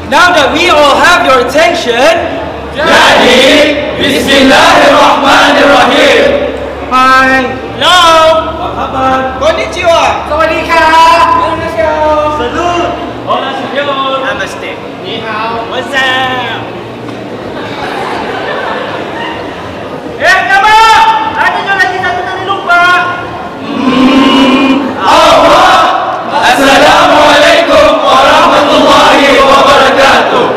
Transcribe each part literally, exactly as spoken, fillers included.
Now that we all have your attention, jadi Bismillahirrahmanirrahim. Hai. Hello. Marhaban. Konnichiwa. Sawadika. Annyeonghaseyo. Salut. Hola, Namaste. Ni hao. What's up? Eh, nama! Ada je lagi satu tadi lupa. Allah. Assalamualaikum warahmatullahi wabarakatuh.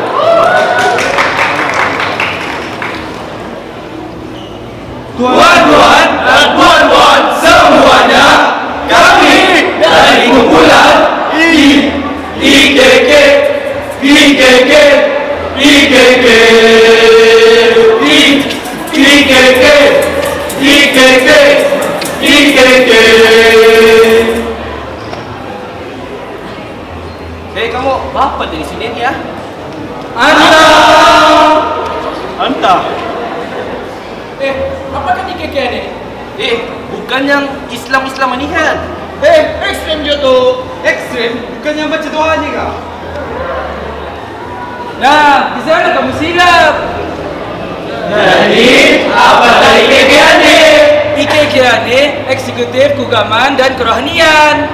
Tuan-tuan dan puan-puan semuanya, kami dari kumpulan I K K I K K I K K I K K I K K I K K. Hei kamu, apa di sini ya? Anta. Anta. Eh, apakah I K K ni? Eh, bukan yang Islam-Islam ni kan? Eh, ekstrem je tu. Ekstrem? Bukannya baca doa ni kah? Nah, di sana kamu silap. Jadi, apa tadi I K K ni? I K K ni Eksekutif Keagamaan dan Kerohanian.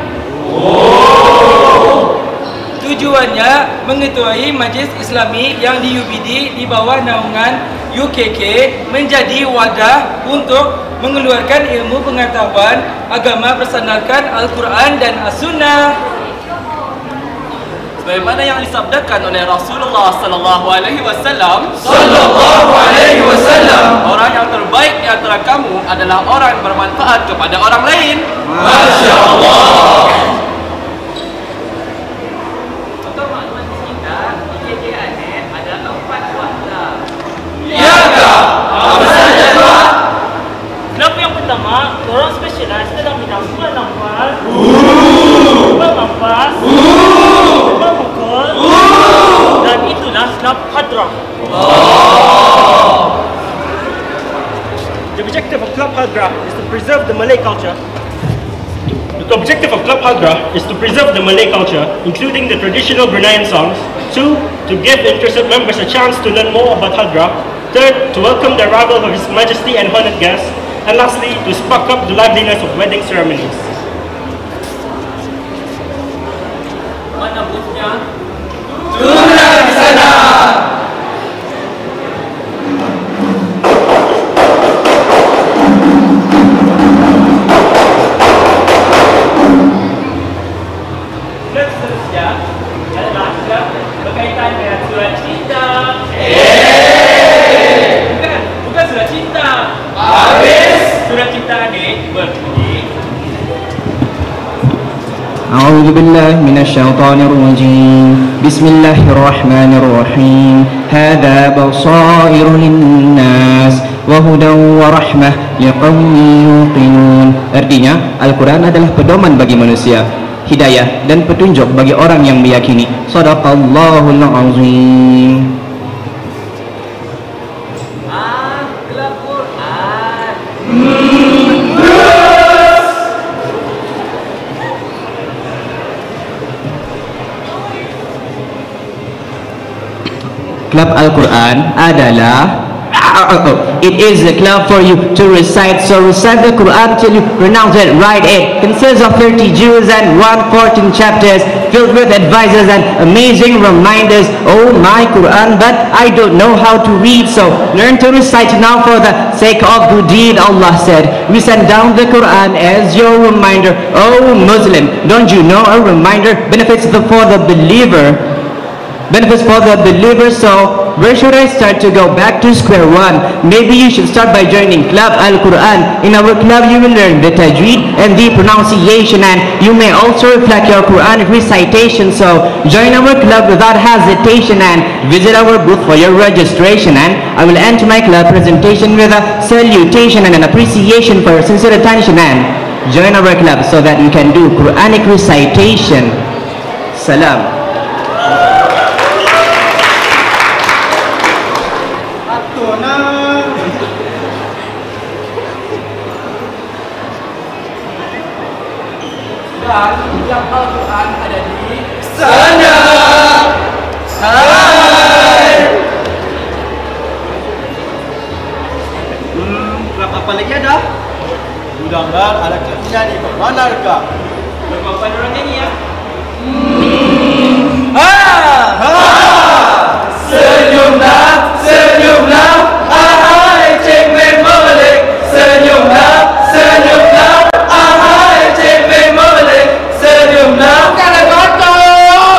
Oh. Tujuannya mengetuai Majlis Islami yang di U B D di bawah naungan U K K menjadi wadah untuk mengeluarkan ilmu pengetahuan agama bersandarkan Al-Quran dan As-Sunnah. Sebagaimana yang disabdakan oleh Rasulullah sallallahu alaihi wasallam, Sallallahu alaihi wasallam. orang yang terbaik di antara kamu adalah orang yang bermanfaat kepada orang lain. Masya Allah. Untuk maklumat kita, I K K ni ada empat wadah. Ya kah? Apa saja tuan? Kelab yang pertama, orang spesialis dalam bidang penampilan, mengampas, memukul, dan itulah kelab hadrah. The objective of Club Hadrah is to preserve the Malay culture. The objective of Club Hadrah is to preserve the Malay culture, including the traditional Bruneian songs. Two, to give interested members a chance to learn more about Hadrah. Third, to welcome the arrival of His Majesty and honored guests. And lastly, to spark up the liveliness of wedding ceremonies. Mana boothnya? Tuna di sana. Kelab seterusnya adalah kelab berkaitan dengan surat cinta. Bukan, bukan surat cinta. Habis. Surat cinta ni berbunyi. أعوذ بالله من الشيطان الرجيم بسم الله الرحمن الرحيم هذا بصائر للناس وهدى ورحمة لقوم يوقنون. Artinya, Al-Quran adalah pedoman bagi manusia, hidayah dan petunjuk bagi orang yang meyakini. Shadaqallahul azim. Ah, kelab Quran. Club Al-Quran adalah it is a club for you to recite. So recite the Quran till you pronounce it right. It consists of thirty juz and one hundred fourteen chapters filled with advices and amazing reminders. Oh my Quran, but I don't know how to read, so learn to recite now for the sake of good deed. Allah said, we send down the Quran as your reminder. Oh Muslim, don't you know a reminder benefits the, for the believer? Benefits for the believer. So where should I start to go back to square one? Maybe you should start by joining Club Al-Quran. In our club you will learn the tajweed and the pronunciation, and you may also reflect your Quran recitation. So join our club without hesitation and visit our booth for your registration. And I will end my club presentation with a salutation and an appreciation for your sincere attention, and join our club so that you can do Quranic recitation. Salam. Dan yang Al-Quran ada di Sana. sana. benarkah? Berapa orang nyanyi ya? Ha! Ha! Senyumlah, senyumlah, ahai Cik Molek. Senyumlah, senyumlah, ahai Cik Molek. Senyumlah. Bukanlah kotor.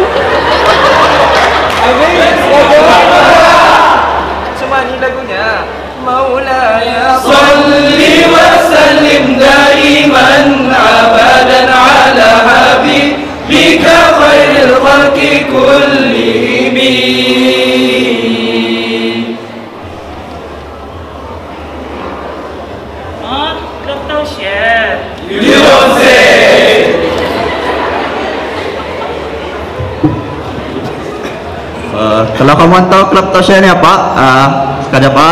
Habis lagu. Cuma ni lagunya. Maulaya salli wa sallim daiman abadan ala habibika khairil khalqi kullihim. Ah, belum tahu share. You don't say. Uh, kalau kamu tahu klub Tosha ni apa? Uh, sekadar apa?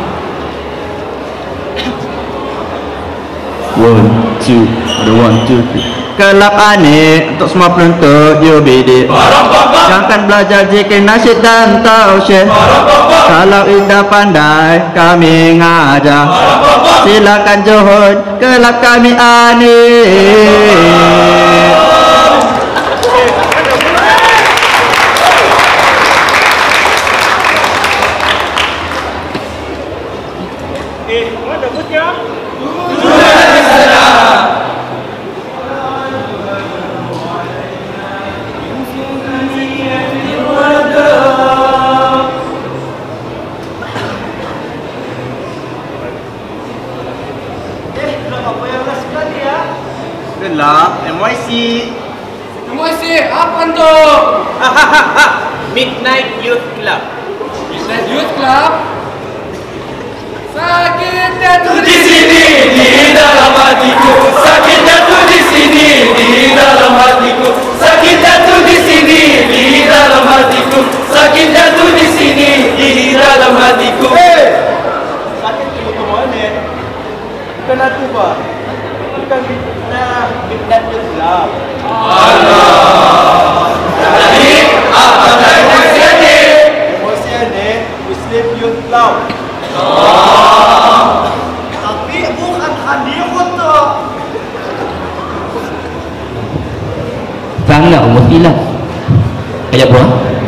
One, two, ada one, two, three. Kelab aneh untuk semua penonton U B D. Jangan belajar zikir nasyid dan tausyid. Kalau indah pandai kami ngajar. Silakan johor kelab kami aneh. Eh, mana butnya? Gelap M Y C. M Y C apa tu? Midnight Youth Club. Midnight Youth Club. Sakitnya tu di sini di dalam hatiku. Sakitnya tu di sini di dalam hatiku. Sakitnya tu di sini di dalam hatiku. Sakitnya tu di sini di dalam hatiku. Hey, sakit tu ke mana? Bukan aku pak. Bukan nah Midnight Youth Club. Allah. Jadi apa maksudnya ni? Maksudnya ni Muslim Youth Club. Oh. Tapi bukan hadir foto. Sangat umur silap. Ayat buah.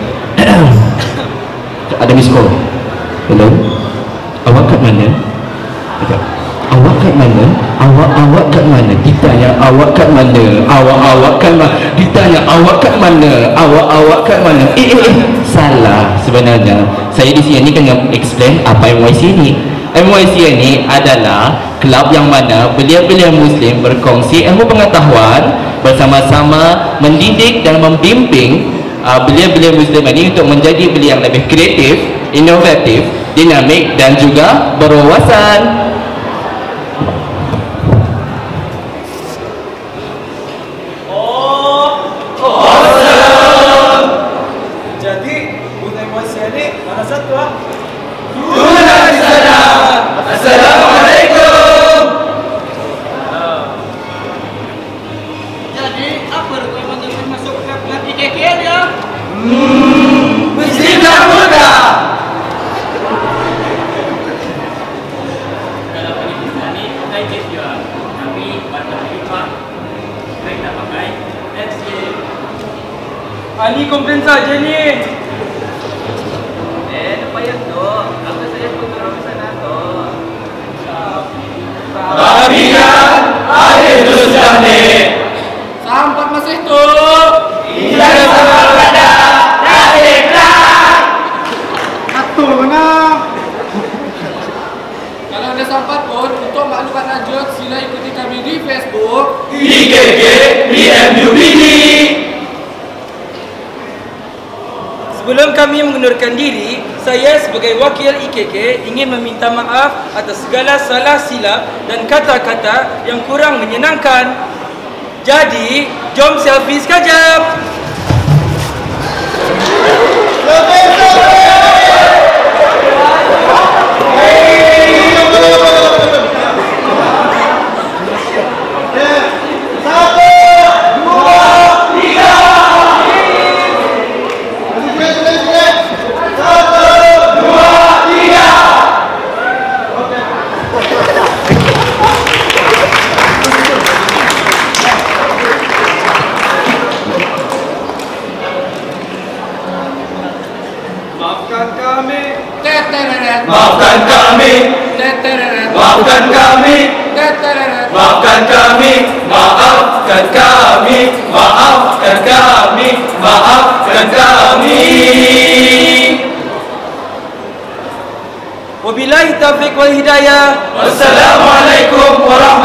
Ada miss call. Hello. Awak kat mana? Sekejap. Awak kat mana? Awak awak kat mana? Ditanya awak kat mana? Awak awak kat mana? Ditanya awak kat mana? Awak awak kat mana? Eh eh eh. Salah sebenarnya. Saya di sini kan yang explain apa M Y C ni. M Y C ni adalah kelab yang mana belia-belia Muslim berkongsi ilmu pengetahuan bersama-sama mendidik dan membimbing uh, belia-belia Muslim ini untuk menjadi belia yang lebih kreatif, inovatif, dinamik dan juga berwawasan. Oh, jadi bukan M Y C ni mana satu ah? Assalamualaikum. Jadi apa rekomendasi untuk masuk klub I K K dia? Muslim yang muda. Kalau pergi di sana ni, saya cek dia. Tapi batas lima, saya tak pakai. That's it. Ali komplain saja ni. Eh, tak payah tu. Aku saya pun turun sana tu. Bahagian akhir dunia ni. Sampai masih tu. Tidak sama pada Daiklah. Atur mana? Kalau ada sampai pun untuk maklumat lanjut sila ikuti kami di Facebook I K K B M U B D. Sebelum kami mengundurkan diri, saya sebagai wakil I K K ingin meminta maaf atas segala salah silap dan kata-kata yang kurang menyenangkan. Jadi, jom selfie sekejap. Maafkan kami. Teteret. Maafkan kami. Teteret. Maafkan kami. Teteret. Maafkan kami. Maafkan kami. Maafkan kami. Maafkan kami. Wabillahi taufiq wal hidayah. Wassalamualaikum warahmatullahi